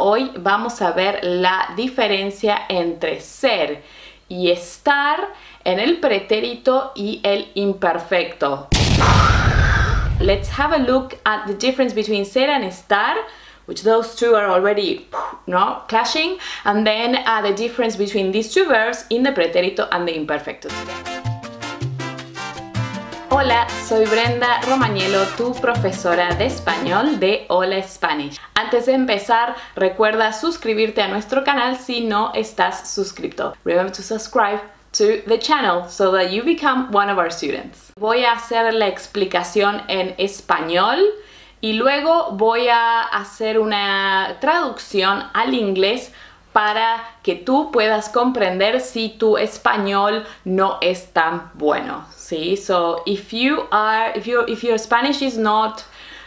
hoy vamos a ver la diferencia entre ser y estar en el pretérito y el imperfecto. Let's have a look at the difference between ser and estar, which those two are already clashing, and then the difference between these two verbs in the pretérito and the imperfecto today. Hola, soy Brenda Romagnello, tu profesora de español de Hola Spanish. Antes de empezar, recuerda suscribirte a nuestro canal si no estás suscrito. Remember to subscribe to the channel so that you become one of our students. Voy a hacer la explicación en español y luego voy a hacer una traducción al inglés para que tú puedas comprender si tu español no es tan bueno. ¿Sí? So if your Spanish is not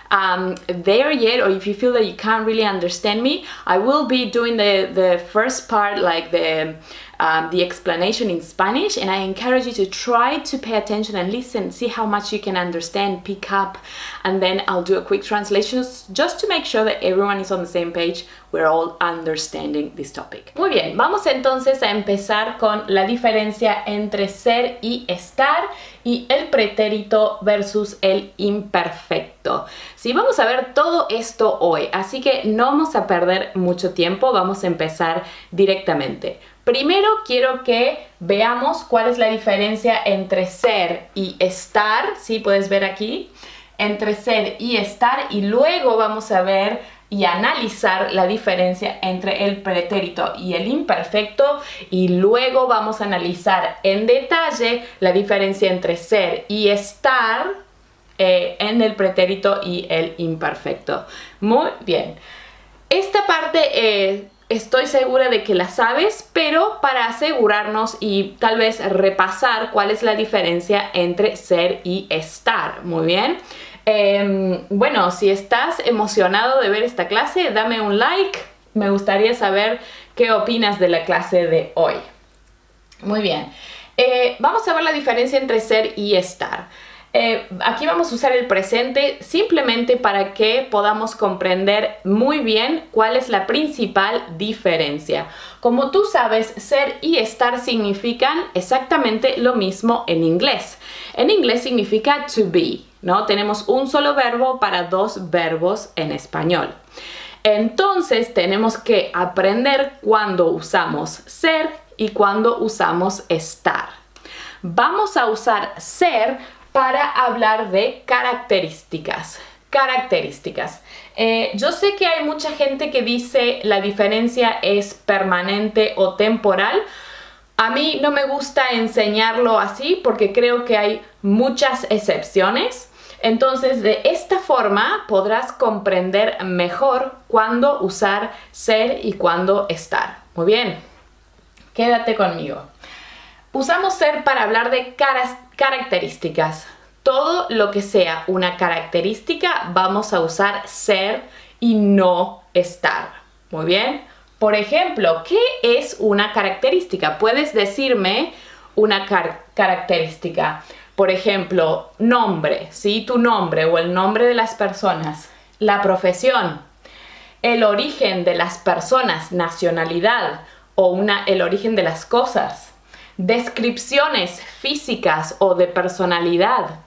there yet, or if you feel that you can't really understand me, I will be doing the first part, like the explanation in Spanish, and I encourage you to try to pay attention and listen, see how much you can understand, pick up, and then I'll do a quick translation just to make sure that everyone is on the same page. We're all understanding this topic. Muy bien, vamos entonces a empezar con la diferencia entre ser y estar y el pretérito versus el imperfecto. Sí, vamos a ver todo esto hoy, así que no vamos a perder mucho tiempo, vamos a empezar directamente. Primero quiero que veamos cuál es la diferencia entre ser y estar, ¿sí? Puedes ver aquí, entre ser y estar, y luego vamos a ver y analizar la diferencia entre el pretérito y el imperfecto, y luego vamos a analizar en detalle la diferencia entre ser y estar en el pretérito y el imperfecto. Muy bien. Esta parte estoy segura de que la sabes, pero para asegurarnos y tal vez repasar cuál es la diferencia entre ser y estar. Muy bien. Bueno, si estás emocionado de ver esta clase, dame un like. Me gustaría saber qué opinas de la clase de hoy. Muy bien. Vamos a ver la diferencia entre ser y estar. Aquí vamos a usar el presente simplemente para que podamos comprender muy bien cuál es la principal diferencia. Como tú sabes, ser y estar significan exactamente lo mismo en inglés. En inglés significa to be, ¿no? Tenemos un solo verbo para dos verbos en español. Entonces tenemos que aprender cuándo usamos ser y cuándo usamos estar. Vamos a usar ser para hablar de características. Yo sé que hay mucha gente que dice la diferencia es permanente o temporal. A mí no me gusta enseñarlo así porque creo que hay muchas excepciones. Entonces, de esta forma podrás comprender mejor cuándo usar ser y cuándo estar. Muy bien, quédate conmigo. Usamos ser para hablar de características. Todo lo que sea una característica vamos a usar ser y no estar. Muy bien. Por ejemplo, ¿qué es una característica? Puedes decirme una característica. Por ejemplo, nombre, ¿sí? Tu nombre o el nombre de las personas. La profesión. El origen de las personas, nacionalidad o el origen de las cosas. Descripciones físicas o de personalidad.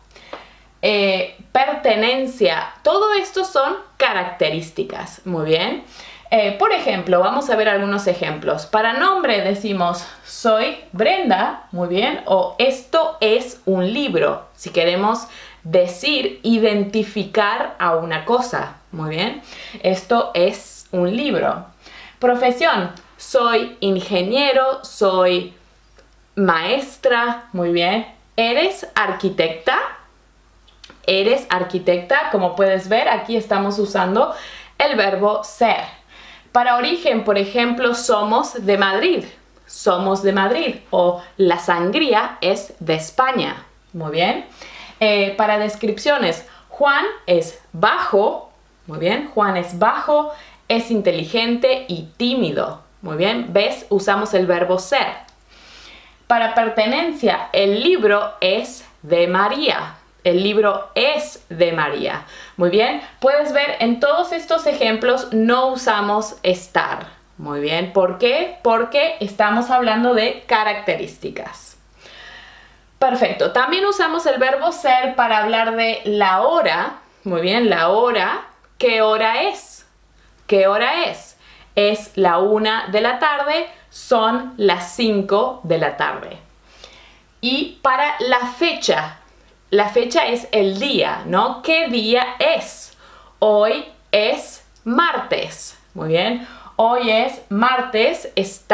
Pertenencia. Todo esto son características. Muy bien. Por ejemplo, vamos a ver algunos ejemplos. Para nombre decimos soy Brenda, muy bien, o esto es un libro, si queremos decir, identificar a una cosa, muy bien, esto es un libro. Profesión, soy ingeniero, soy maestra, muy bien. ¿Eres arquitecta? Eres arquitecta, como puedes ver, aquí estamos usando el verbo ser. Para origen, por ejemplo, somos de Madrid. Somos de Madrid. O la sangría es de España. Muy bien. Para descripciones, Juan es bajo. Muy bien. Juan es bajo, es inteligente y tímido. Muy bien. ¿Ves? Usamos el verbo ser. Para pertenencia, el libro es de María. El libro es de María. Muy bien, puedes ver en todos estos ejemplos no usamos estar. Muy bien, ¿por qué? Porque estamos hablando de características. Perfecto, también usamos el verbo ser para hablar de la hora. Muy bien, la hora. ¿Qué hora es? ¿Qué hora es? Es la 1 de la tarde, son las 5 de la tarde. Y para la fecha es el día, ¿no? ¿Qué día es? Hoy es martes. Muy bien, hoy es martes,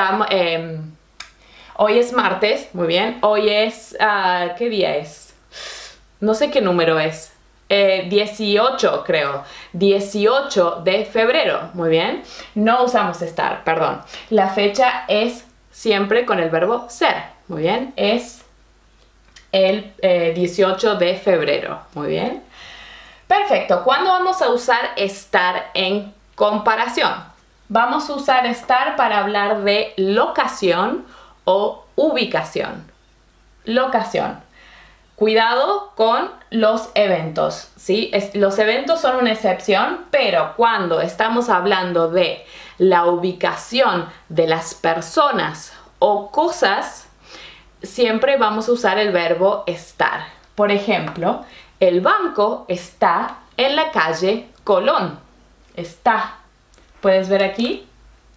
hoy es martes, muy bien. Hoy es, ¿qué día es? No sé qué número es. 18 creo. 18 de febrero, muy bien. No usamos estar, perdón. La fecha es siempre con el verbo ser, muy bien. Es el 18 de febrero, muy bien. Perfecto. ¿Cuándo vamos a usar estar en comparación? Vamos a usar estar para hablar de locación o ubicación. Locación. Cuidado con los eventos, ¿sí? Los eventos son una excepción, pero cuando estamos hablando de la ubicación de las personas o cosas, siempre vamos a usar el verbo estar. Por ejemplo, el banco está en la calle Colón. Está. ¿Puedes ver aquí?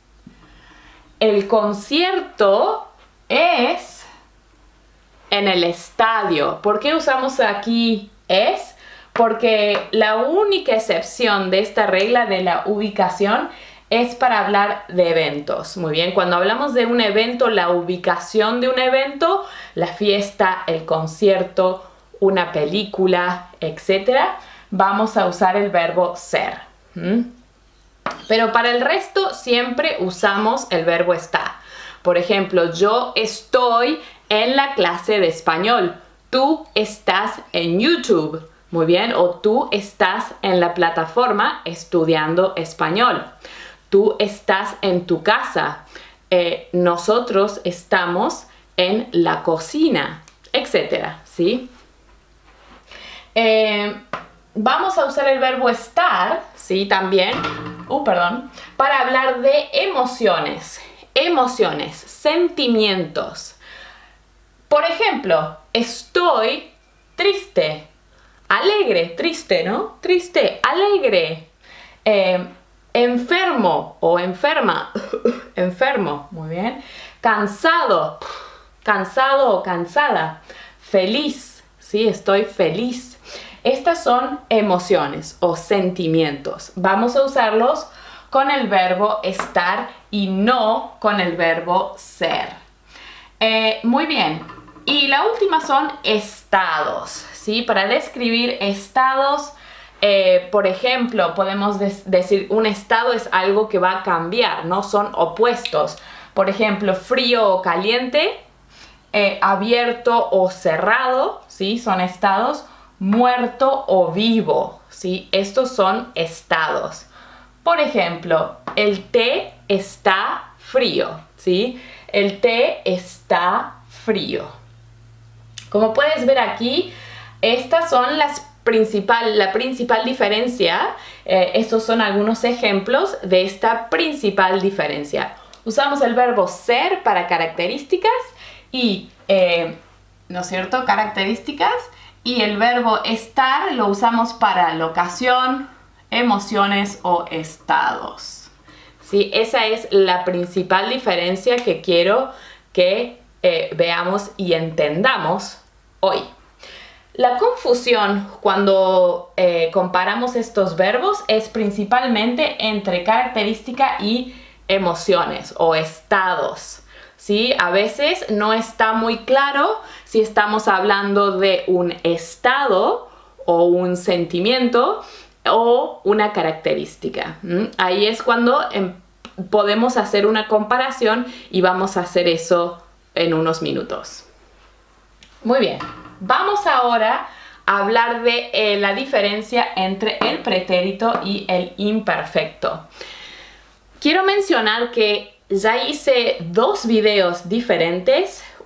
El concierto es en el estadio. ¿Por qué usamos aquí es? Porque la única excepción de esta regla de la ubicación es para hablar de eventos. Muy bien, cuando hablamos de un evento, la ubicación de un evento, la fiesta, el concierto, una película, etc., vamos a usar el verbo ser. Pero para el resto siempre usamos el verbo estar. Por ejemplo, yo estoy en la clase de español. Tú estás en YouTube. Muy bien. O tú estás en la plataforma estudiando español. Tú estás en tu casa. Nosotros estamos en la cocina, etcétera, ¿sí? Vamos a usar el verbo estar, ¿sí? También, para hablar de emociones. Emociones, sentimientos. Por ejemplo, estoy triste, alegre, triste, ¿no? Triste, alegre, enfermo o enferma, enfermo, muy bien. Cansado, cansado o cansada, feliz, ¿sí? Estoy feliz. Estas son emociones o sentimientos. Vamos a usarlos con el verbo estar y no con el verbo ser. Muy bien. Y la última son estados, ¿sí? Para describir estados, por ejemplo, podemos decir un estado es algo que va a cambiar, ¿no? Son opuestos. Por ejemplo, frío o caliente, abierto o cerrado, ¿sí? Son estados. Muerto o vivo, ¿sí? Estos son estados. Por ejemplo, el té está frío, ¿sí? El té está frío. Como puedes ver aquí, estas son la principal diferencia. Estos son algunos ejemplos de esta principal diferencia. Usamos el verbo ser para características y, ¿no es cierto? Características. Y el verbo estar lo usamos para locación, emociones o estados. ¿Sí? Esa es la principal diferencia que quiero que veamos y entendamos hoy. La confusión cuando comparamos estos verbos es principalmente entre característica y emociones o estados. ¿Sí? A veces no está muy claro si estamos hablando de un estado o un sentimiento o una característica. Ahí es cuando podemos hacer una comparación y vamos a hacer eso en unos minutos. Muy bien, vamos ahora a hablar de la diferencia entre el pretérito y el imperfecto. Quiero mencionar que ya hice dos videos diferentes,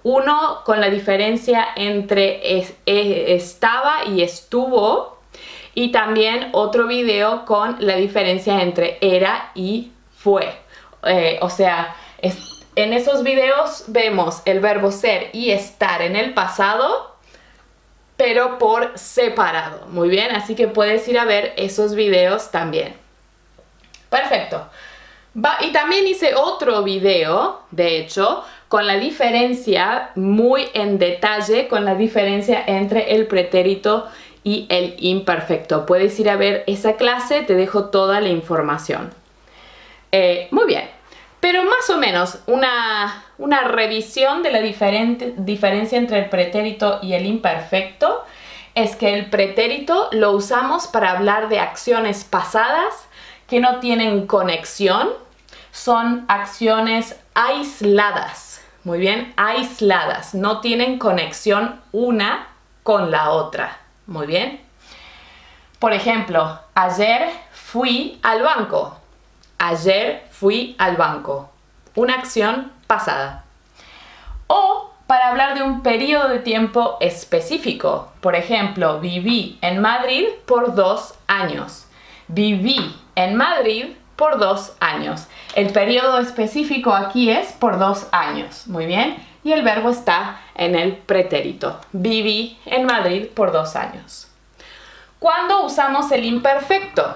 uno con la diferencia entre estaba y estuvo, y también otro video con la diferencia entre era y fue. O sea, en esos videos vemos el verbo ser y estar en el pasado, pero por separado. Muy bien, así que puedes ir a ver esos videos también. Perfecto. Y también hice otro video, de hecho, con la diferencia muy en detalle, con la diferencia entre el pretérito y el imperfecto. Puedes ir a ver esa clase, te dejo toda la información. Muy bien, pero más o menos una revisión de la diferencia entre el pretérito y el imperfecto es que el pretérito lo usamos para hablar de acciones pasadas que no tienen conexión, son acciones aisladas, muy bien, aisladas, no tienen conexión una con la otra, muy bien. Por ejemplo, ayer fui al banco, ayer fui al banco, una acción pasada. O para hablar de un periodo de tiempo específico, por ejemplo, viví en Madrid por 2 años, viví en Madrid por 2 años. El periodo específico aquí es por 2 años, muy bien, y el verbo está en el pretérito. Viví en Madrid por 2 años. ¿Cuándo usamos el imperfecto?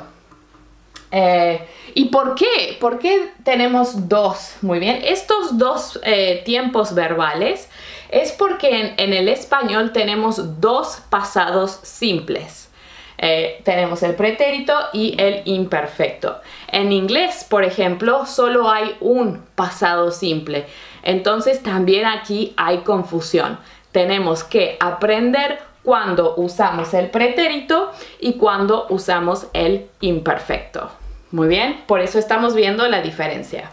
¿Y por qué? ¿Por qué tenemos dos? Muy bien, estos dos tiempos verbales es porque en el español tenemos dos pasados simples. Tenemos el pretérito y el imperfecto. En inglés, por ejemplo, solo hay un pasado simple. Entonces también aquí hay confusión. Tenemos que aprender cuándo usamos el pretérito y cuándo usamos el imperfecto. Muy bien, por eso estamos viendo la diferencia.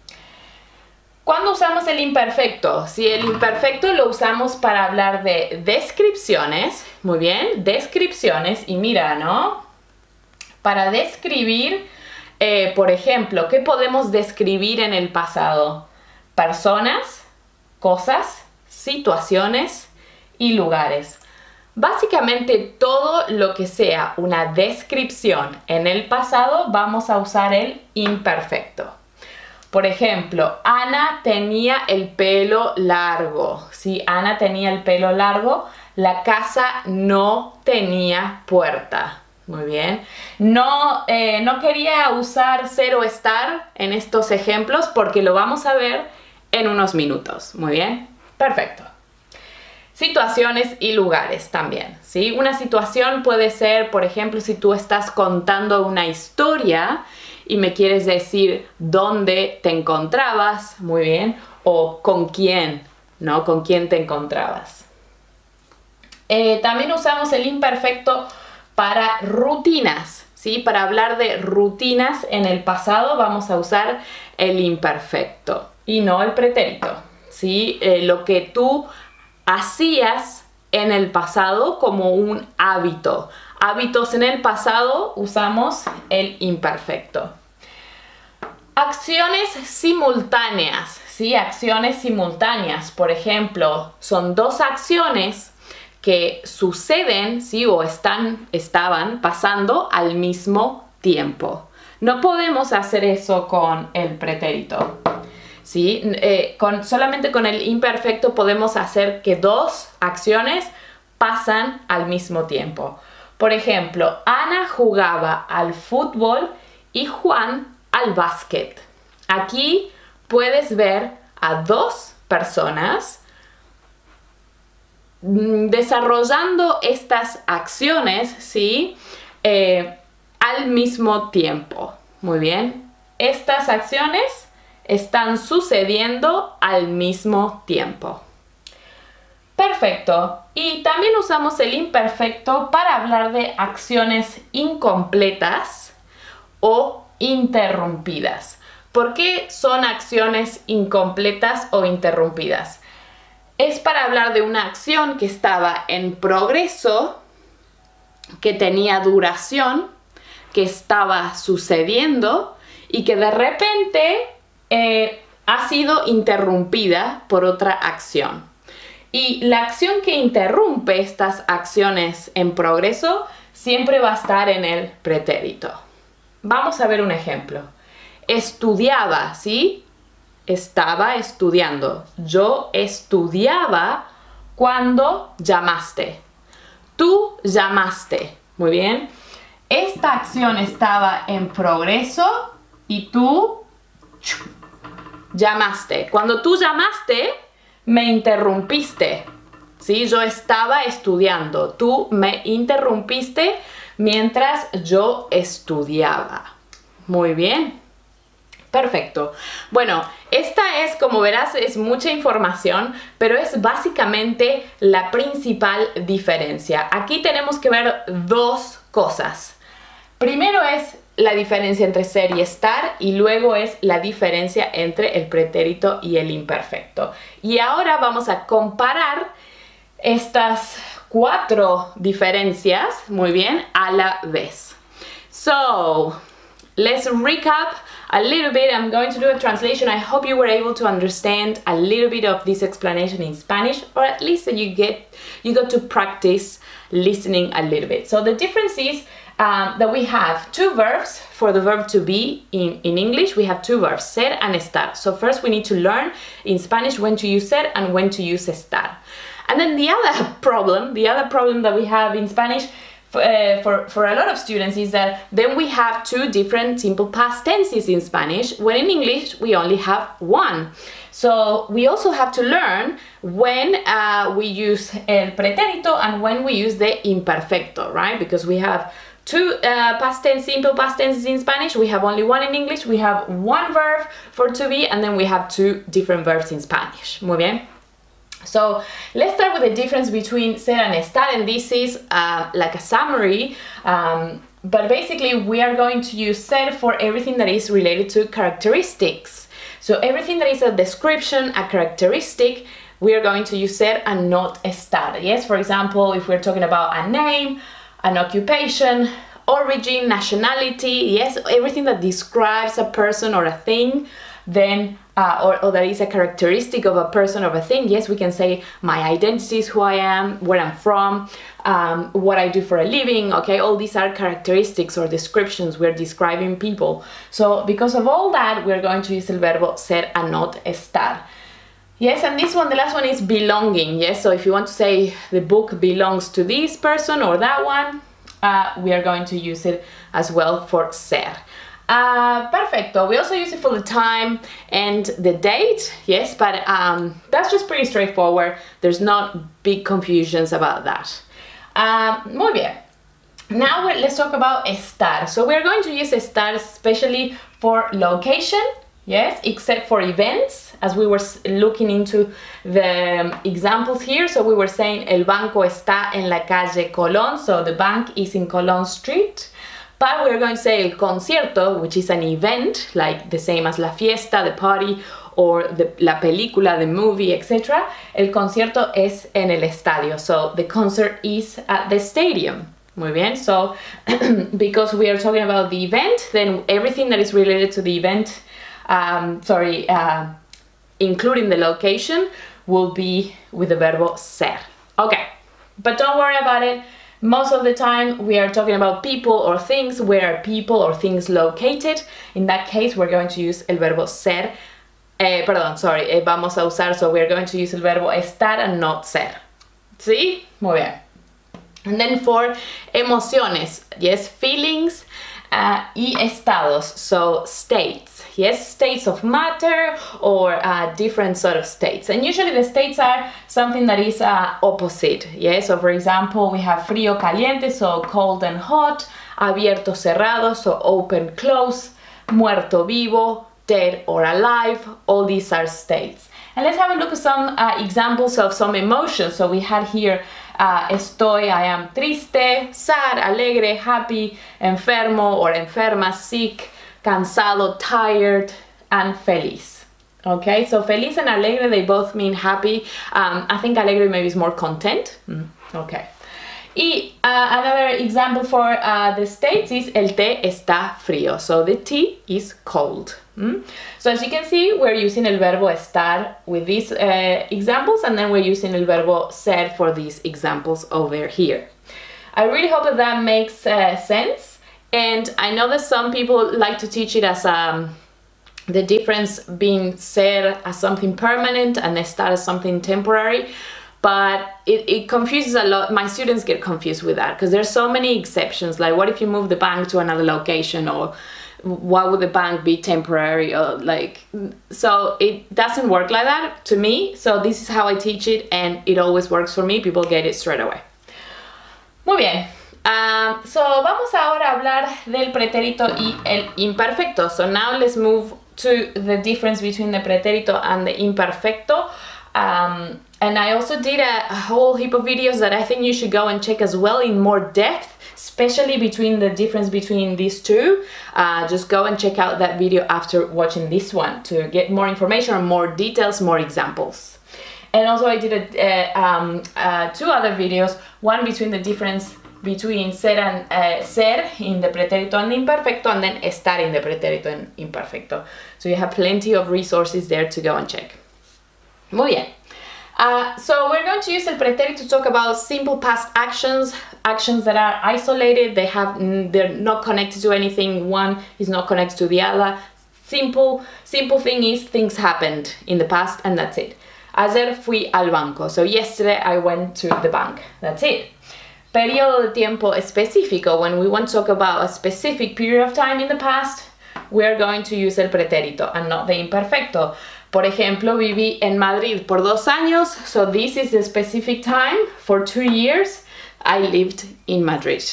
¿Cuándo usamos el imperfecto? Si el imperfecto lo usamos para hablar de descripciones, muy bien, descripciones, y mira, ¿no? Para describir, por ejemplo, ¿qué podemos describir en el pasado? Personas, cosas, situaciones y lugares. Básicamente todo lo que sea una descripción en el pasado vamos a usar el imperfecto. Por ejemplo, Ana tenía el pelo largo. Si Ana tenía el pelo largo, la casa no tenía puerta. Muy bien. No quería usar ser o estar en estos ejemplos porque lo vamos a ver en unos minutos. Muy bien. Perfecto. Situaciones y lugares también, ¿sí? Una situación puede ser, por ejemplo, si tú estás contando una historia y me quieres decir dónde te encontrabas, muy bien, o con quién, ¿no? Con quién te encontrabas. También usamos el imperfecto para rutinas, ¿sí? Para hablar de rutinas en el pasado vamos a usar el imperfecto y no el pretérito, ¿sí? Lo que tú hacías en el pasado como un hábito. Hábitos en el pasado usamos el imperfecto. Acciones simultáneas, ¿sí? Acciones simultáneas, por ejemplo, son dos acciones que suceden, ¿sí? O estaban pasando al mismo tiempo. No podemos hacer eso con el pretérito. ¿Sí? Solamente con el imperfecto podemos hacer que dos acciones pasan al mismo tiempo. Por ejemplo, Ana jugaba al fútbol y Juan al básquet. Aquí puedes ver a dos personas desarrollando estas acciones, ¿sí? Al mismo tiempo. Muy bien. Estas acciones están sucediendo al mismo tiempo. Perfecto. Y también usamos el imperfecto para hablar de acciones incompletas o interrumpidas. ¿Por qué son acciones incompletas o interrumpidas? Es para hablar de una acción que estaba en progreso, que tenía duración, que estaba sucediendo y que de repente ha sido interrumpida por otra acción. Y la acción que interrumpe estas acciones en progreso siempre va a estar en el pretérito. Vamos a ver un ejemplo. Estudiaba, ¿sí? Estaba estudiando. Yo estudiaba cuando llamaste. Tú llamaste. Muy bien. Esta acción estaba en progreso y tú llamaste. Cuando tú llamaste, me interrumpiste. ¿Sí? Yo estaba estudiando. Tú me interrumpiste mientras yo estudiaba. Muy bien. Perfecto. Bueno, esta es, como verás, es mucha información, pero es básicamente la principal diferencia. Aquí tenemos que ver dos cosas. Primero es la diferencia entre ser y estar, y luego es la diferencia entre el pretérito y el imperfecto. Y ahora vamos a comparar estas 4 diferencias, muy bien, a la vez. So, let's recap a little bit. I'm going to do a translation. I hope you were able to understand a little bit of this explanation in Spanish, or at least that you got to practice listening a little bit. So the difference is that we have 2 verbs for the verb to be in English. We have 2 verbs, ser and estar. So first we need to learn in Spanish when to use ser and when to use estar. And then the other problem that we have in Spanish for a lot of students is that then we have 2 different simple past tenses in Spanish, when in English we only have 1. So we also have to learn when we use el pretérito and when we use the imperfecto, right? Because we have 2 simple past tenses in Spanish, we have only 1 in English, we have 1 verb for to be, and then we have 2 different verbs in Spanish. Muy bien. So let's start with the difference between ser and estar, and this is like a summary, but basically we are going to use ser for everything that is related to characteristics. So everything that is a description, a characteristic, we are going to use ser and not estar. Yes, for example, if we're talking about a name, an occupation, origin, nationality, yes, everything that describes a person or a thing, then or that is a characteristic of a person or a thing, yes, we can say my identity is who I am, where I'm from, what I do for a living, okay, all these are characteristics or descriptions. We're describing people. So because of all that, we're going to use el verbo ser and not estar. Yes, and this one, the last one, is belonging. Yes, so if you want to say the book belongs to this person or that one, we are going to use it as well for ser. Perfecto. We also use it for the time and the date, yes, but that's just pretty straightforward. There's not big confusions about that. Muy bien. Now let's talk about estar. So we're going to use estar especially for location, yes, except for events, as we were looking into the examples here. So we were saying el banco está en la calle Colón, so the bank is in Colón Street. But we're going to say el concierto, which is an event, like the same as la fiesta, the party, or la película, the movie, etc. El concierto es en el estadio, so the concert is at the stadium. Muy bien, so because we are talking about the event, then everything that is related to the event, including the location, will be with the verbo ser. Okay, but don't worry about it. Most of the time we are talking about people or things. Where are people or things located? In that case, we're going to use el verbo ser. Vamos a usar, so we're going to use el verbo estar and not ser. ¿Sí? Muy bien. And then for emociones, yes, feelings y estados, so states, yes, states of matter or different sort of states. And usually the states are something that is opposite, yes, so for example, we have frío, caliente, so cold and hot, abierto, cerrado, so open, close, muerto, vivo, dead or alive, all these are states. And let's have a look at some examples of some emotions. So we had here estoy, I am triste, sad, alegre, happy, enfermo or enferma, sick, cansado, tired, and feliz. Okay, so feliz and alegre, they both mean happy. I think alegre maybe is more content. Okay. Y another example for the States is el té está frío. So the tea is cold. So as you can see, we're using el verbo estar with these examples, and then we're using el verbo ser for these examples over here. I really hope that that makes sense. And I know that some people like to teach it as the difference being ser as something permanent and estar as something temporary. But it confuses a lot. My students get confused with that because there's so many exceptions. Like, what if you move the bank to another location, or why would the bank be temporary, or like, so it doesn't work like that to me. So this is how I teach it, and it always works for me. People get it straight away. Muy bien. So vamos ahora a hablar del pretérito y el imperfecto. So now let's move to the difference between the pretérito and the imperfecto. And I also did a whole heap of videos that I think you should go and check as well in more depth, especially between the difference between these two. Just go and check out that video after watching this one to get more information, more details, more examples. And also I did two other videos, one between the difference between ser and ser in the pretérito and imperfecto, and then estar in the pretérito and imperfecto. So you have plenty of resources there to go and check. Muy bien. So we're going to use el pretérito to talk about simple past actions, actions that are isolated, they're not connected to anything, one is not connected to the other. Simple thing is things happened in the past and that's it. Ayer fui al banco, so yesterday I went to the bank, that's it. Periodo de tiempo específico, when we want to talk about a specific period of time in the past, we're going to use el pretérito and not the imperfecto. Por ejemplo, viví en Madrid por 2 años, so this is a specific time. For 2 years, I lived in Madrid.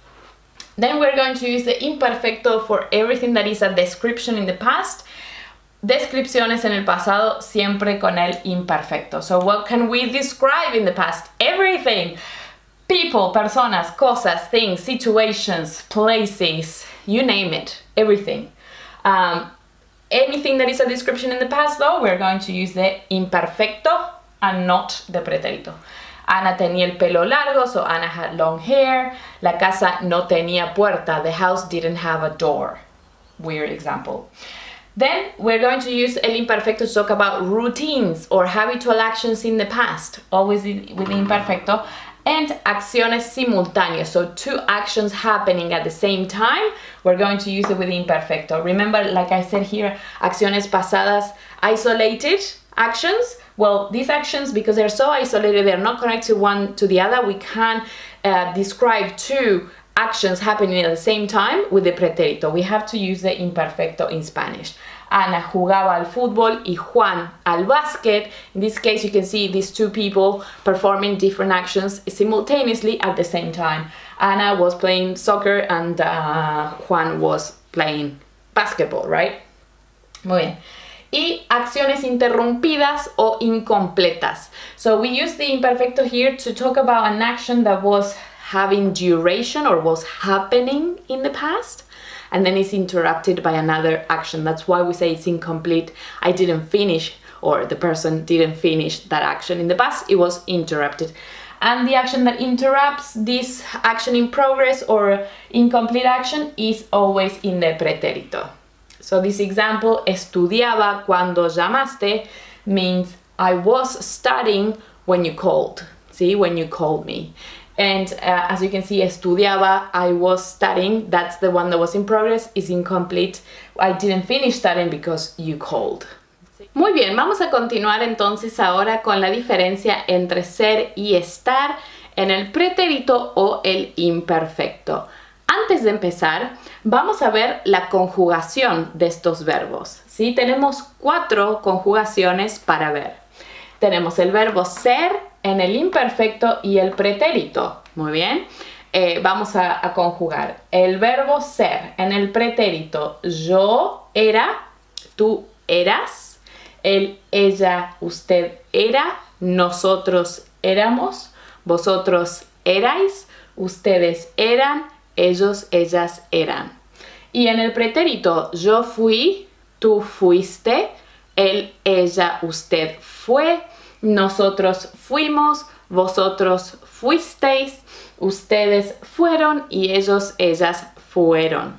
Then we're going to use the imperfecto for everything that is a description in the past. Descripciones en el pasado siempre con el imperfecto. So what can we describe in the past? Everything. People, personas, cosas, things, situations, places, you name it, everything. Anything that is a description in the past, though, we're going to use the imperfecto and not the pretérito. Ana tenía el pelo largo, so Ana had long hair. La casa no tenía puerta. The house didn't have a door. Weird example. Then we're going to use el imperfecto to talk about routines or habitual actions in the past, always with the imperfecto. And acciones simultáneas, so 2 actions happening at the same time, we're going to use it with imperfecto. Remember, like I said here, acciones pasadas, isolated actions. Well, these actions, because they're so isolated, they're not connected one to the other, we can describe 2 actions happening at the same time with the pretérito. We have to use the imperfecto in Spanish. Ana jugaba al fútbol y Juan al básquet. In this case, you can see these 2 people performing different actions simultaneously at the same time. Ana was playing soccer and Juan was playing basketball, right? Muy bien. Y acciones interrumpidas o incompletas. So we use the imperfecto here to talk about an action that was having duration or was happening in the past, and then it's interrupted by another action. That's why we say it's incomplete. I didn't finish, or the person didn't finish that action in the past. It was interrupted. And the action that interrupts this action in progress or incomplete action is always in the pretérito. So this example, estudiaba cuando llamaste, means I was studying when you called. See, when you called me. And as you can see, estudiaba, I was studying, that's the one that was in progress, is incomplete. I didn't finish studying because you called. Muy bien, vamos a continuar entonces ahora con la diferencia entre ser y estar en el pretérito o el imperfecto. Antes de empezar, vamos a ver la conjugación de estos verbos. ¿Sí? Tenemos 4 conjugaciones para ver. Tenemos el verbo ser en el imperfecto y el pretérito. Muy bien. Vamos a conjugar. El verbo ser en el pretérito. Yo era, tú eras, él, ella, usted era, nosotros éramos, vosotros erais, ustedes eran, ellos, ellas eran. Y en el pretérito yo fui, tú fuiste, él, ella, usted fue, nosotros fuimos, vosotros fuisteis, ustedes fueron y ellos, ellas fueron.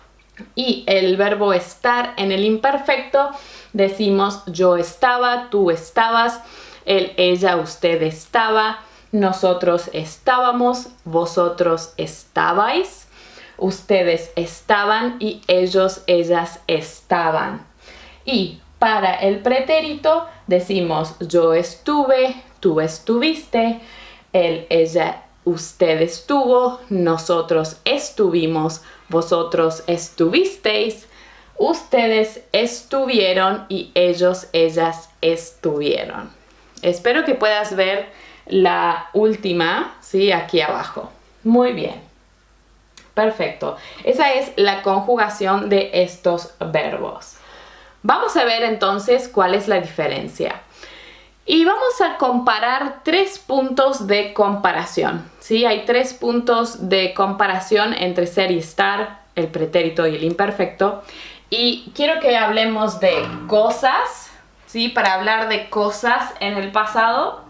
Y el verbo estar en el imperfecto decimos yo estaba, tú estabas, él, ella, usted estaba, nosotros estábamos, vosotros estabais, ustedes estaban y ellos, ellas estaban. Y para el pretérito decimos yo estuve, tú estuviste, él, ella, usted estuvo, nosotros estuvimos, vosotros estuvisteis, ustedes estuvieron y ellos, ellas estuvieron. Espero que puedas ver la última, ¿sí? Aquí abajo. Muy bien. Perfecto. Esa es la conjugación de estos verbos. Vamos a ver entonces cuál es la diferencia. Y vamos a comparar 3 puntos de comparación. ¿Sí? Hay 3 puntos de comparación entre ser y estar, el pretérito y el imperfecto. Y quiero que hablemos de cosas, ¿sí? Para hablar de cosas en el pasado.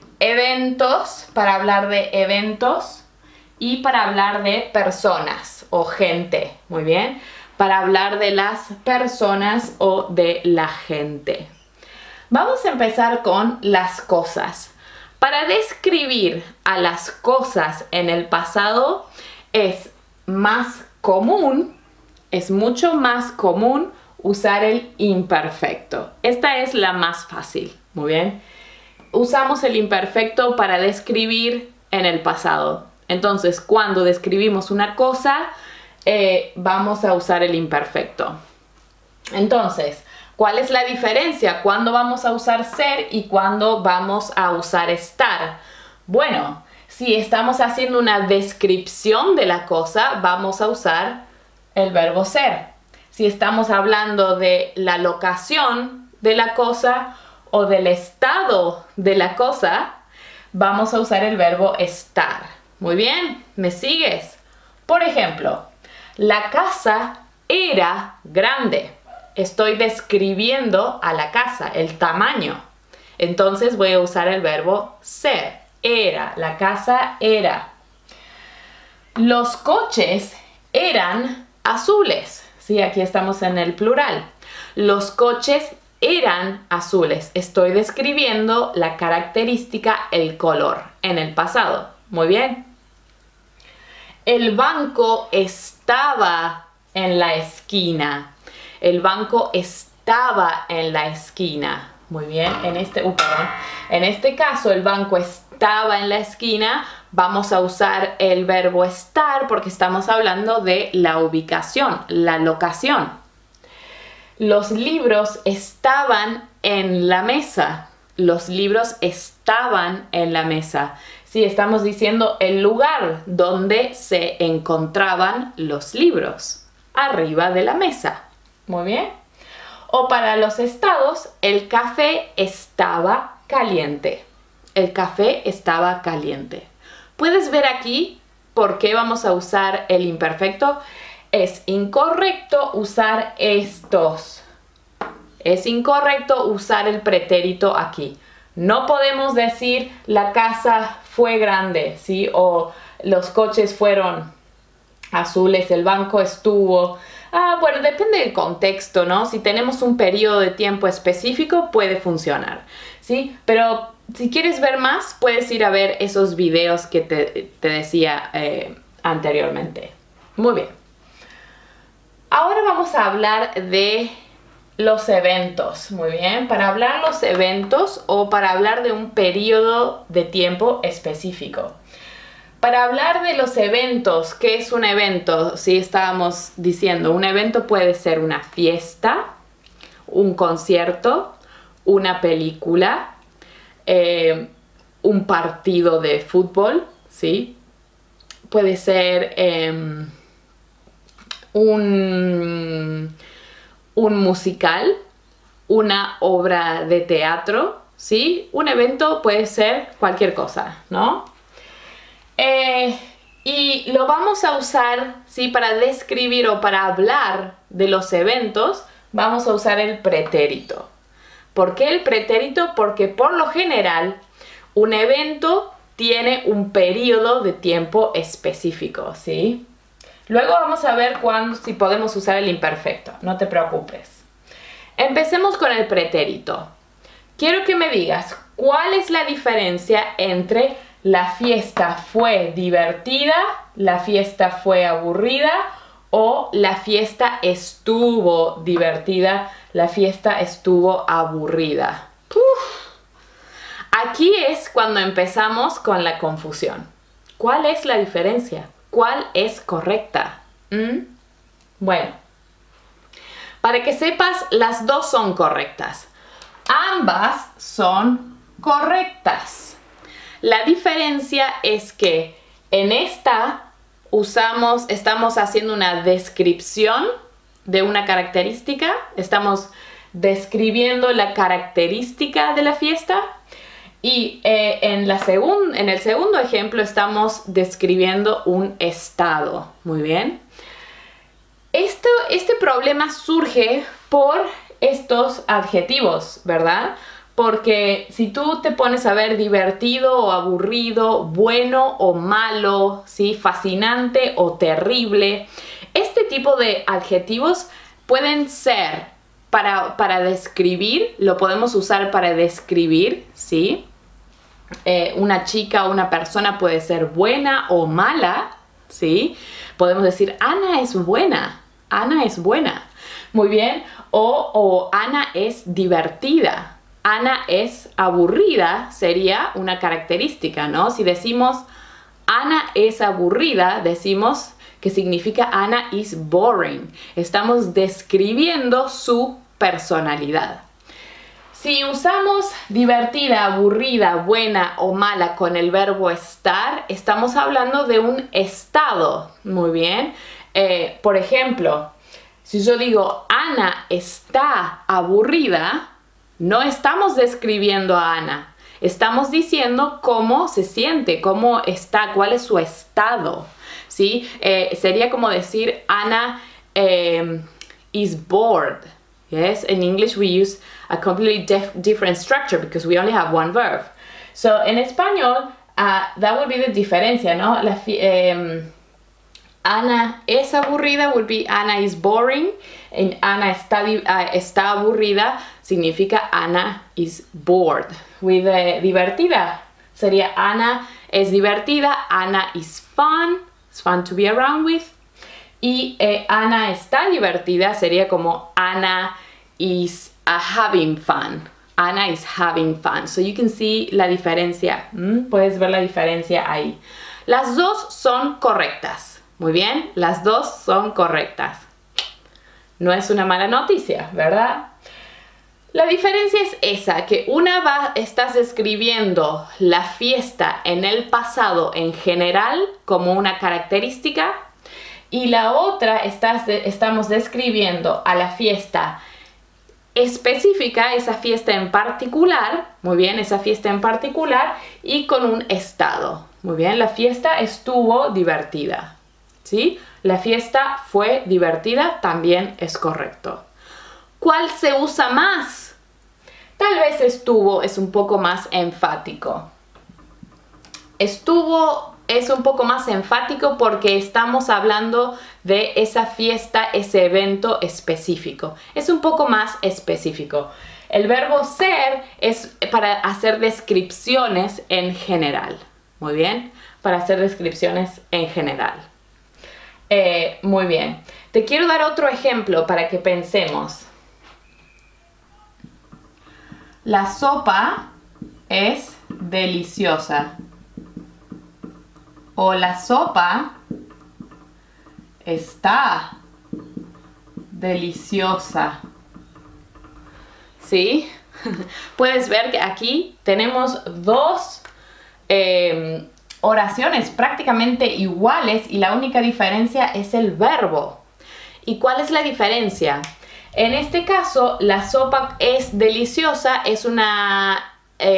Eventos, para hablar de eventos. Y para hablar de personas o gente. Muy bien. Para hablar de las personas o de la gente. Vamos a empezar con las cosas. Para describir a las cosas en el pasado es más común, es mucho más común usar el imperfecto. Esta es la más fácil, muy bien. Usamos el imperfecto para describir en el pasado. Entonces, cuando describimos una cosa, vamos a usar el imperfecto. Entonces, ¿cuál es la diferencia? ¿Cuándo vamos a usar ser y cuándo vamos a usar estar? Bueno, si estamos haciendo una descripción de la cosa, vamos a usar el verbo ser. Si estamos hablando de la locación de la cosa o del estado de la cosa, vamos a usar el verbo estar. Muy bien, ¿me sigues? Por ejemplo, la casa era grande. Estoy describiendo a la casa, el tamaño. Entonces voy a usar el verbo ser. Era, la casa era. Los coches eran azules. Sí, aquí estamos en el plural. Los coches eran azules. Estoy describiendo la característica, el color, en el pasado. Muy bien. El banco estaba en la esquina. El banco estaba en la esquina. Muy bien. En este caso, el banco estaba en la esquina. Vamos a usar el verbo estar porque estamos hablando de la ubicación, la locación. Los libros estaban en la mesa. Los libros estaban en la mesa. Sí, estamos diciendo el lugar donde se encontraban los libros. Arriba de la mesa. Muy bien. O para los estados, el café estaba caliente. El café estaba caliente. ¿Puedes ver aquí por qué vamos a usar el imperfecto? Es incorrecto usar estos. Es incorrecto usar el pretérito aquí. No podemos decir la casa fue grande, ¿sí? O los coches fueron azules, el banco estuvo. Bueno, depende del contexto, ¿no? Si tenemos un periodo de tiempo específico, puede funcionar, ¿sí? Pero si quieres ver más, puedes ir a ver esos videos que te decía anteriormente. Muy bien. Ahora vamos a hablar de los eventos. Muy bien. Para hablar los eventos o para hablar de un periodo de tiempo específico. Para hablar de los eventos, ¿qué es un evento? Si estábamos diciendo, un evento puede ser una fiesta, un concierto, una película, un partido de fútbol, ¿sí? Puede ser un musical, una obra de teatro, ¿sí? Un evento puede ser cualquier cosa, ¿no? Y lo vamos a usar, ¿sí? Para describir o para hablar de los eventos, vamos a usar el pretérito. ¿Por qué el pretérito? Porque por lo general un evento tiene un periodo de tiempo específico, ¿sí? Luego vamos a ver si podemos usar el imperfecto, no te preocupes. Empecemos con el pretérito. Quiero que me digas cuál es la diferencia entre la fiesta fue divertida, la fiesta fue aburrida o la fiesta estuvo divertida, la fiesta estuvo aburrida. Aquí es cuando empezamos con la confusión. ¿Cuál es la diferencia? ¿Cuál es correcta? Bueno, para que sepas, las dos son correctas. Ambas son correctas. La diferencia es que en esta estamos haciendo una descripción de una característica, estamos describiendo la característica de la fiesta. Y en el segundo ejemplo estamos describiendo un estado. Muy bien. Este problema surge por estos adjetivos, ¿verdad? Porque si tú te pones a ver divertido o aburrido, bueno o malo, ¿sí? Fascinante o terrible, este tipo de adjetivos pueden ser para describir, lo podemos usar para describir, ¿sí? Una chica o una persona puede ser buena o mala, ¿sí? Podemos decir, Ana es buena, Ana es buena. Muy bien. O Ana es divertida, Ana es aburrida, sería una característica, ¿no? Si decimos Ana es aburrida, decimos que significa Ana is boring. Estamos describiendo su personalidad. Si usamos divertida, aburrida, buena o mala con el verbo estar, estamos hablando de un estado. Muy bien. Por ejemplo, si yo digo Ana está aburrida, no estamos describiendo a Ana. Estamos diciendo cómo se siente, cómo está, cuál es su estado, ¿sí? Sería como decir Ana is bored. Yes, in English we use a completely different structure because we only have one verb. So en español, that would be the diferencia, ¿no? Ana es aburrida would be Ana is boring. And Ana está aburrida significa Ana is bored. With divertida sería Ana es divertida, Ana is fun. It's fun to be around with. Y Ana está divertida sería como Ana is having fun. Ana is having fun. So you can see la diferencia. Puedes ver la diferencia ahí. Las dos son correctas. Muy bien, las dos son correctas. No es una mala noticia, ¿verdad? La diferencia es esa, que estás describiendo la fiesta en el pasado en general como una característica y la otra estamos describiendo a la fiesta específica, esa fiesta en particular, muy bien, esa fiesta en particular y con un estado. Muy bien, la fiesta estuvo divertida, ¿sí? La fiesta fue divertida, también es correcto. ¿Cuál se usa más? Tal vez estuvo es un poco más enfático. Estuvo es un poco más enfático porque estamos hablando de esa fiesta, ese evento específico. Es un poco más específico. El verbo ser es para hacer descripciones en general. Muy bien, para hacer descripciones en general. Muy bien. Te quiero dar otro ejemplo para que pensemos. La sopa es deliciosa. O la sopa está deliciosa. ¿Sí? Puedes ver que aquí tenemos dos oraciones prácticamente iguales y la única diferencia es el verbo. ¿Y cuál es la diferencia? En este caso, la sopa es deliciosa, es una...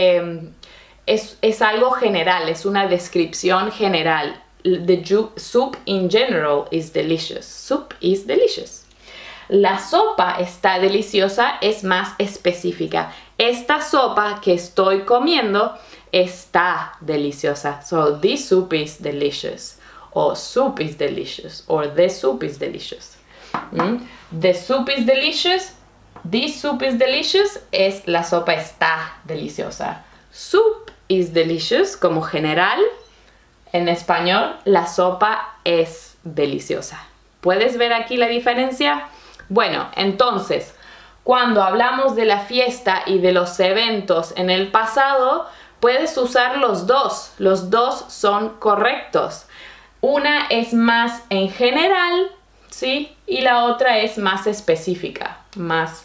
Es algo general, es una descripción general. The soup in general is delicious. Soup is delicious. La sopa está deliciosa es más específica. Esta sopa que estoy comiendo está deliciosa. So, this soup is delicious. Or soup is delicious. Or the soup is delicious. The soup is delicious. This soup is delicious es la sopa está deliciosa. Soup is delicious como general. En español, la sopa es deliciosa. ¿Puedes ver aquí la diferencia? Bueno, entonces, cuando hablamos de la fiesta y de los eventos en el pasado, puedes usar los dos. Los dos son correctos. Una es más en general, ¿sí? Y la otra es más específica, más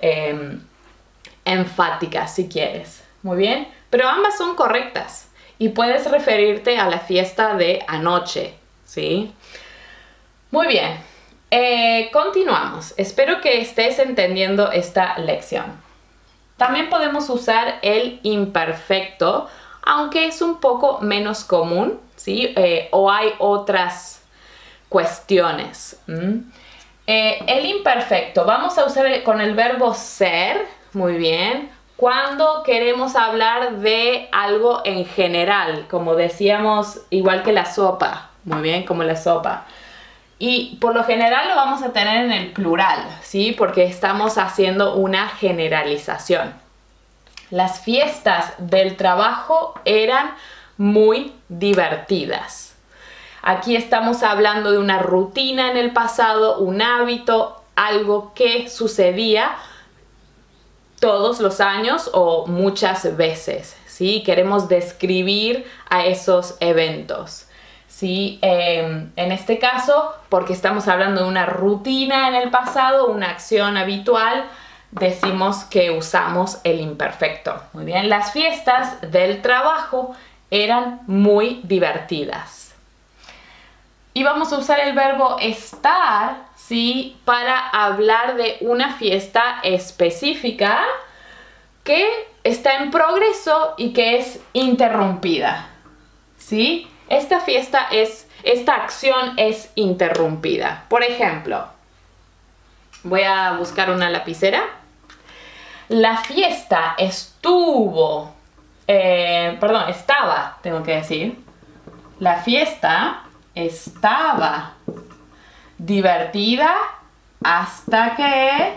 enfática, si quieres. Muy bien, pero ambas son correctas. Y puedes referirte a la fiesta de anoche, ¿sí? Muy bien, continuamos. Espero que estés entendiendo esta lección. También podemos usar el imperfecto, aunque es un poco menos común, ¿sí? O hay otras cuestiones. El imperfecto, vamos a usar con el verbo ser, muy bien, cuando queremos hablar de algo en general, como decíamos, igual que la sopa, muy bien, como la sopa. Y por lo general lo vamos a tener en el plural, ¿sí? Porque estamos haciendo una generalización. Las fiestas del trabajo eran muy divertidas. Aquí estamos hablando de una rutina en el pasado, un hábito, algo que sucedía todos los años o muchas veces, ¿sí? Queremos describir a esos eventos, ¿sí? En este caso, porque estamos hablando de una rutina en el pasado, una acción habitual, decimos que usamos el imperfecto. Muy bien, las fiestas del trabajo eran muy divertidas. Y vamos a usar el verbo estar, ¿sí? Para hablar de una fiesta específica que está en progreso y que es interrumpida, ¿sí? Esta acción es interrumpida. Por ejemplo, voy a buscar una lapicera. La fiesta estaba, tengo que decir. La fiesta estaba divertida hasta que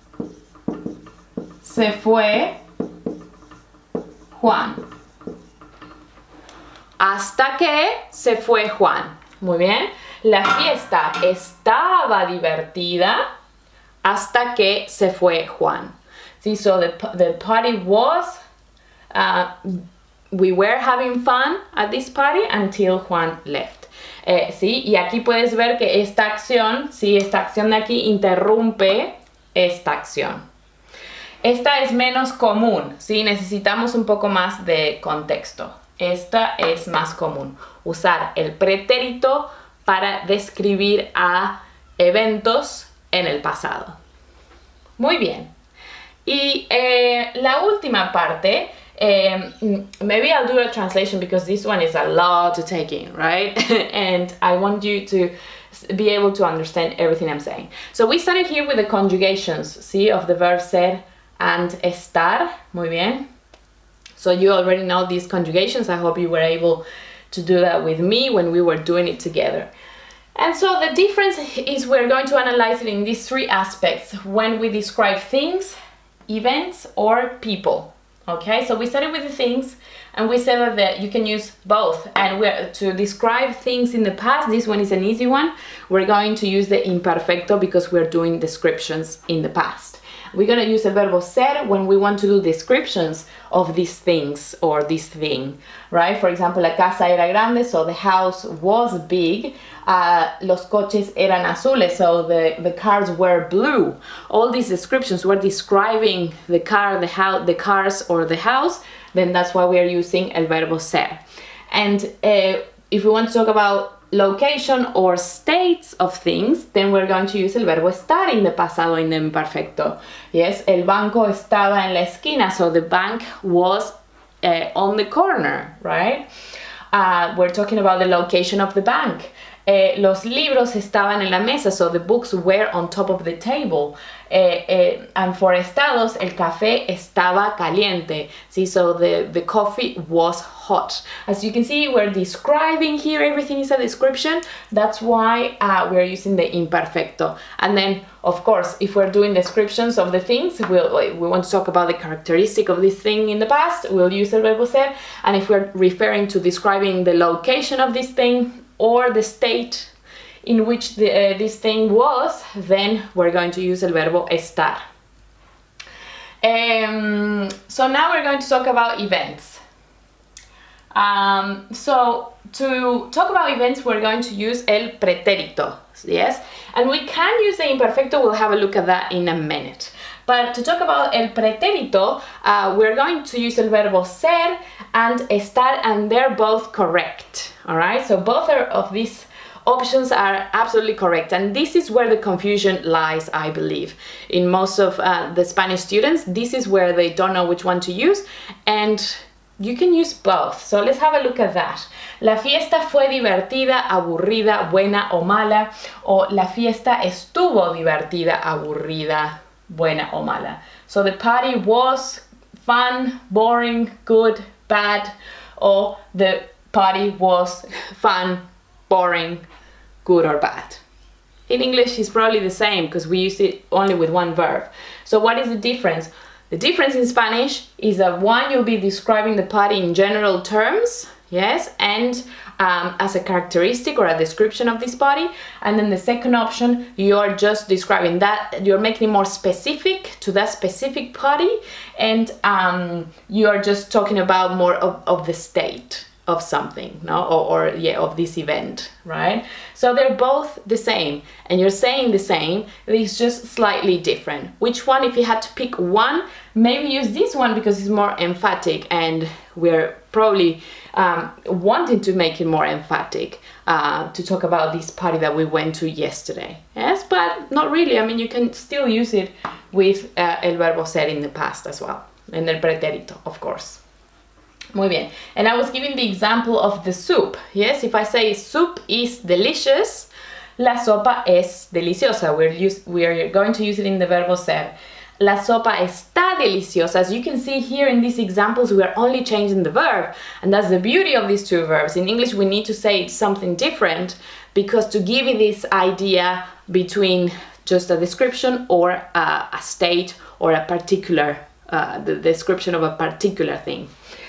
se fue Juan. Hasta que se fue Juan. Muy bien. La fiesta estaba divertida hasta que se fue Juan. See, so the party was, we were having fun at this party until Juan left. ¿Sí? Y aquí puedes ver que esta acción, ¿sí? Esta acción de aquí interrumpe esta acción. Esta es menos común, ¿sí? Necesitamos un poco más de contexto. Esta es más común. Usar el pretérito para describir a eventos en el pasado. Muy bien. Y la última parte, maybe I'll do a translation because this one is a lot to take in, right? And I want you to be able to understand everything I'm saying. So we started here with the conjugations, see, of the verb ser and estar. Muy bien. So you already know these conjugations. I hope you were able to do that with me when we were doing it together. And so the difference is we're going to analyze it in these three aspects when we describe things, events, or people. Okay, so we started with the things and we said that you can use both, and to describe things in the past, this one is an easy one. We're going to use the imperfecto because we're doing descriptions in the past. We're going to use the verbo ser when we want to do descriptions of these things or this thing, right? For example, la casa era grande, so the house was big. Los coches eran azules, so the cars were blue. All these descriptions were describing the car, the house, the cars, or the house. Then that's why we are using el verbo ser. And if we want to talk about location or states of things, then we're going to use el verbo estar in the pasado, in the imperfecto. Yes, el banco estaba en la esquina, so the bank was on the corner, right? We're talking about the location of the bank. Los libros estaban en la mesa, so the books were on top of the table. And for estados, el café estaba caliente. See, so the coffee was hot. As you can see, we're describing here, everything is a description. That's why we're using the imperfecto. And then, of course, if we're doing descriptions of the things, we want to talk about the characteristic of this thing in the past, we'll use el verbo ser. And if we're referring to describing the location of this thing or the state in which this thing was, then we're going to use el verbo estar. So now we're going to talk about events. So to talk about events, we're going to use el pretérito, yes? And we can use the imperfecto, we'll have a look at that in a minute. But to talk about el pretérito, we're going to use el verbo ser and estar, and they're both correct, all right? So both of these options are absolutely correct, and this is where the confusion lies, I believe. In most of the Spanish students, this is where they don't know which one to use, and you can use both. So let's have a look at that. La fiesta fue divertida, aburrida, buena o mala, o la fiesta estuvo divertida, aburrida, buena o mala. So the party was fun, boring, good, bad, or the party was fun, boring, good or bad. In English it's probably the same because we use it only with one verb. So what is the difference? The difference in Spanish is that one, you'll be describing the party in general terms, yes, and as a characteristic or a description of this party. And then the second option, you're just describing that, you're making it more specific to that specific party, and you are just talking about more of the state of something, no, or yeah, of this event, right? So they're both the same, and you're saying the same, it's just slightly different. Which one, if you had to pick one, maybe use this one because it's more emphatic, and we're probably wanting to make it more emphatic to talk about this party that we went to yesterday. Yes, but not really. I mean, you can still use it with el verbo ser in the past as well, and el pretérito, of course. Muy bien. And I was giving the example of the soup. Yes, if I say soup is delicious, la sopa es deliciosa. We're going to use it in the verbo ser. La sopa está deliciosa. As you can see here in these examples, we are only changing the verb. And that's the beauty of these two verbs. In English, we need to say something different because to give you this idea between just a description or a state or a particular, the description of a particular thing.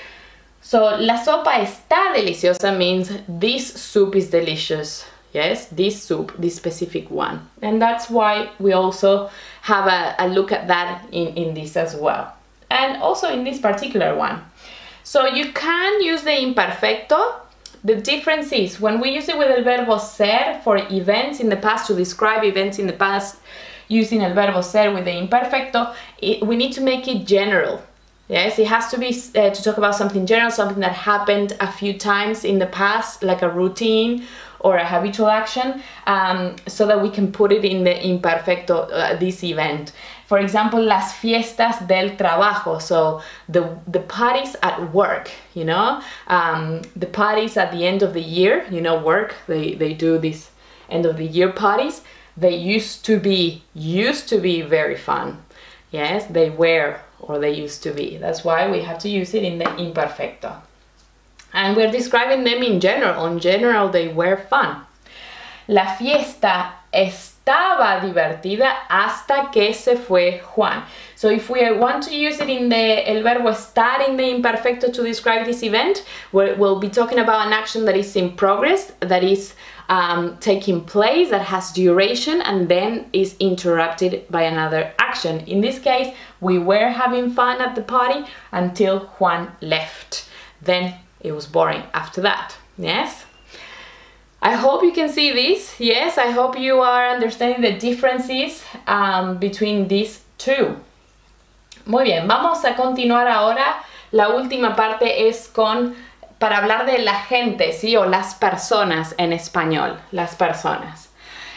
So, la sopa está deliciosa means this soup is delicious. Yes, this soup, this specific one. And that's why we also have a look at that in this as well. And also in this particular one. So you can use the imperfecto. The difference is when we use it with el verbo ser for events in the past, to describe events in the past using el verbo ser with the imperfecto, we need to make it general. Yes, it has to be to talk about something general, something that happened a few times in the past, like a routine or a habitual action, so that we can put it in the imperfecto, this event. For example, las fiestas del trabajo, so the parties at work, you know, the parties at the end of the year, you know, work, they do these end of the year parties. They used to be very fun. Yes, they were, or they used to be. That's why we have to use it in the imperfecto. And we're describing them in general. In general, they were fun. La fiesta estaba divertida hasta que se fue Juan. So if we want to use it in el verbo estar in the imperfecto to describe this event, we'll be talking about an action that is in progress, that is taking place, that has duration, and then is interrupted by another action. In this case, we were having fun at the party until Juan left. Then it was boring after that. Yes? I hope you can see this. Yes, I hope you are understanding the differences between these two. Muy bien, vamos a continuar ahora. La última parte es para hablar de la gente, ¿sí? O las personas en español, las personas.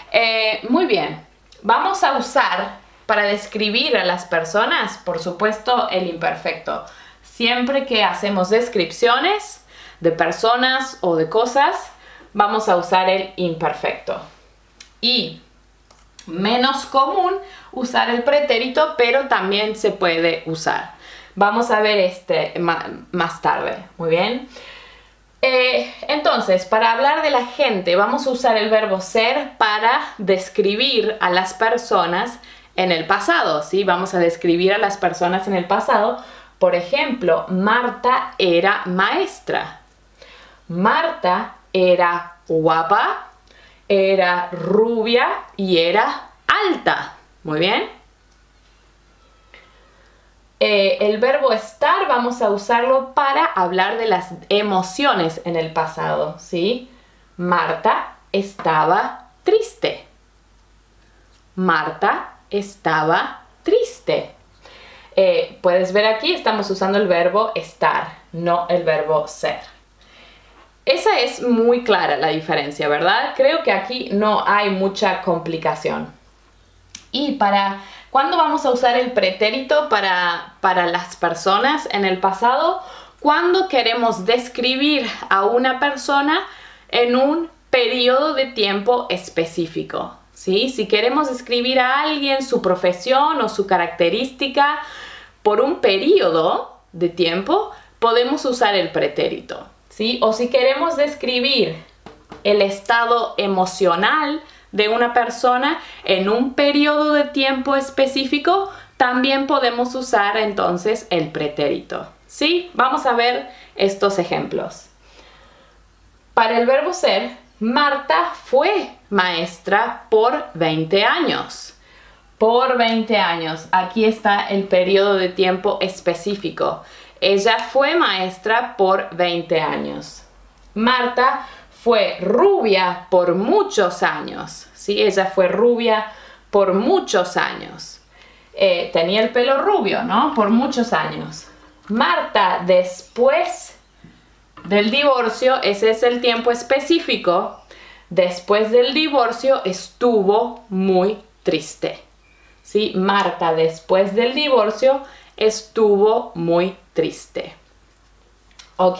Muy bien, vamos a usar para describir a las personas, por supuesto, el imperfecto. Siempre que hacemos descripciones de personas o de cosas, vamos a usar el imperfecto. Y menos común usar el pretérito, pero también se puede usar. Vamos a ver más tarde, muy bien. Entonces, para hablar de la gente, vamos a usar el verbo ser para describir a las personas en el pasado, ¿sí? Vamos a describir a las personas en el pasado. Por ejemplo, Marta era maestra. Marta era guapa, era rubia y era alta. Muy bien. El verbo estar vamos a usarlo para hablar de las emociones en el pasado, ¿sí? Marta estaba triste. Marta estaba triste. Puedes ver aquí, estamos usando el verbo estar, no el verbo ser. Esa es muy clara la diferencia, ¿verdad? Creo que aquí no hay mucha complicación. Y ¿cuándo vamos a usar el pretérito para las personas en el pasado? Cuando queremos describir a una persona en un periodo de tiempo específico, ¿sí? Si queremos describir a alguien, su profesión o su característica por un periodo de tiempo, podemos usar el pretérito, ¿sí? O si queremos describir el estado emocional de una persona en un periodo de tiempo específico, también podemos usar entonces el pretérito, ¿sí? Vamos a ver estos ejemplos. Para el verbo ser, Marta fue maestra por 20 años. Por 20 años. Aquí está el periodo de tiempo específico. Ella fue maestra por 20 años. Marta fue rubia por muchos años, ¿sí? Ella fue rubia por muchos años. Tenía el pelo rubio, ¿no? Por muchos años. Marta, después del divorcio, ese es el tiempo específico, después del divorcio estuvo muy triste, ¿sí? Marta, después del divorcio, estuvo muy triste. Ok,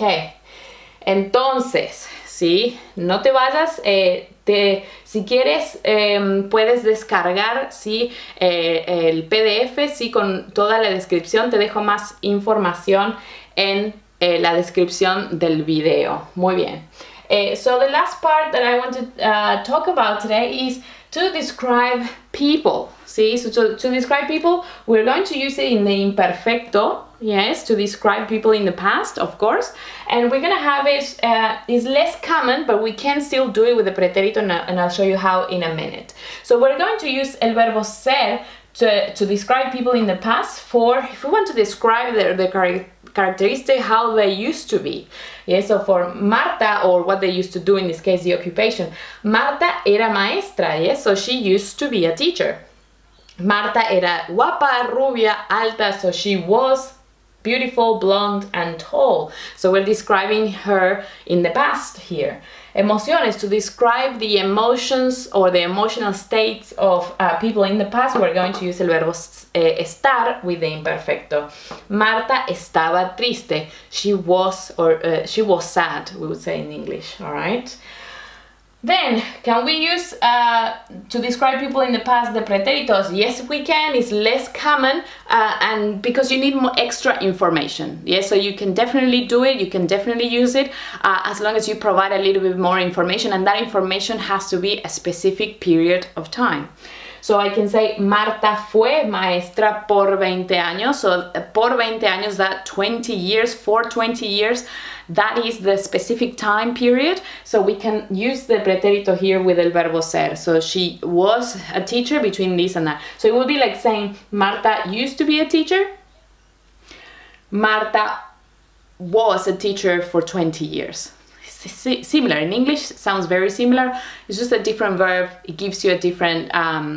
entonces, ¿sí? No te vayas, si quieres puedes descargar, ¿sí? El PDF, ¿sí? Con toda la descripción. Te dejo más información en la descripción del video. Muy bien. So the last part that I want to talk about today is to describe people. ¿Sí? So to describe people, we're going to use it in the imperfecto. Yes, to describe people in the past, of course. And we're going to have it, it's less common, but we can still do it with the pretérito, and I'll show you how in a minute. So we're going to use el verbo ser to describe people in the past for, if we want to describe the characteristic, how they used to be. Yes, so for Marta, or what they used to do, in this case, the occupation. Marta era maestra, yes, so she used to be a teacher. Marta era guapa, rubia, alta, so she was beautiful, blonde, and tall. So we're describing her in the past here. Emociones, to describe the emotions or the emotional states of people in the past, we're going to use el verbo estar with the imperfecto. Marta estaba triste. She was sad, we would say in English, all right? Then, can we use, to describe people in the past, the pretéritos? Yes, we can. It's less common, and because you need more extra information. Yes, so you can definitely do it. You can definitely use it as long as you provide a little bit more information, and that information has to be a specific period of time. So I can say, Marta fue maestra por 20 años. So por 20 años, that 20 years, for 20 years, that is the specific time period. So we can use the pretérito here with el verbo ser. So she was a teacher between this and that. So it would be like saying, Marta used to be a teacher. Marta was a teacher for 20 years. Similar in English, sounds very similar. It's just a different verb. It gives you a different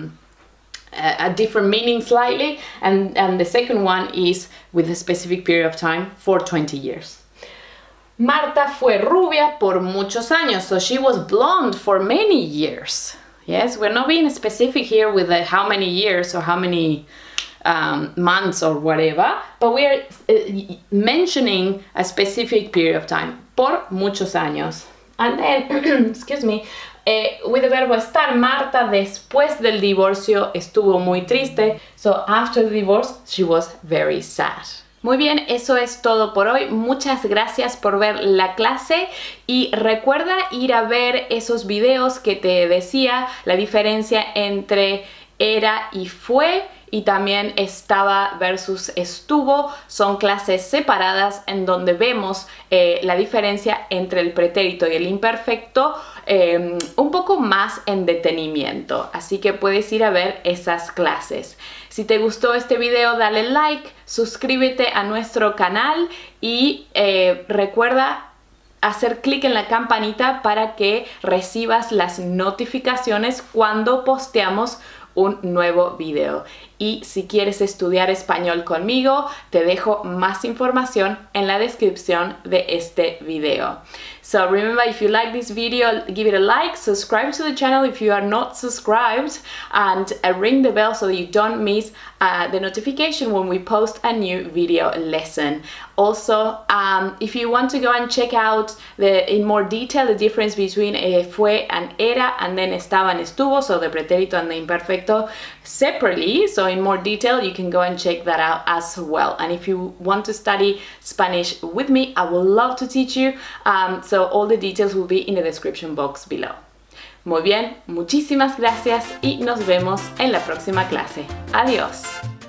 meaning slightly, and the second one is with a specific period of time for 20 years. Marta fue rubia por muchos años, so she was blonde for many years. Yes, we're not being specific here with how many years or how many months or whatever, but we are mentioning a specific period of time. Por muchos años. And then, excuse me, with the verbo estar, Marta después del divorcio estuvo muy triste. So after the divorce, she was very sad. Muy bien, eso es todo por hoy. Muchas gracias por ver la clase y recuerda ir a ver esos videos que te decía, la diferencia entre era y fue, y también estaba versus estuvo. Son clases separadas en donde vemos la diferencia entre el pretérito y el imperfecto un poco más en detenimiento, así que puedes ir a ver esas clases. Si te gustó este video, dale like, suscríbete a nuestro canal y recuerda hacer clic en la campanita para que recibas las notificaciones cuando posteamos un nuevo video. Y si quieres estudiar español conmigo, te dejo más información en la descripción de este video. So remember, if you like this video, give it a like, subscribe to the channel if you are not subscribed, and ring the bell so that you don't miss the notification when we post a new video lesson. Also, if you want to go and check out in more detail the difference between fue and era, and then estaba and estuvo, so the pretérito and the imperfecto separately, so in more detail, you can go and check that out as well. And if you want to study Spanish with me, I would love to teach you. So all the details will be in the description box below. Muy bien, muchísimas gracias y nos vemos en la próxima clase. Adiós.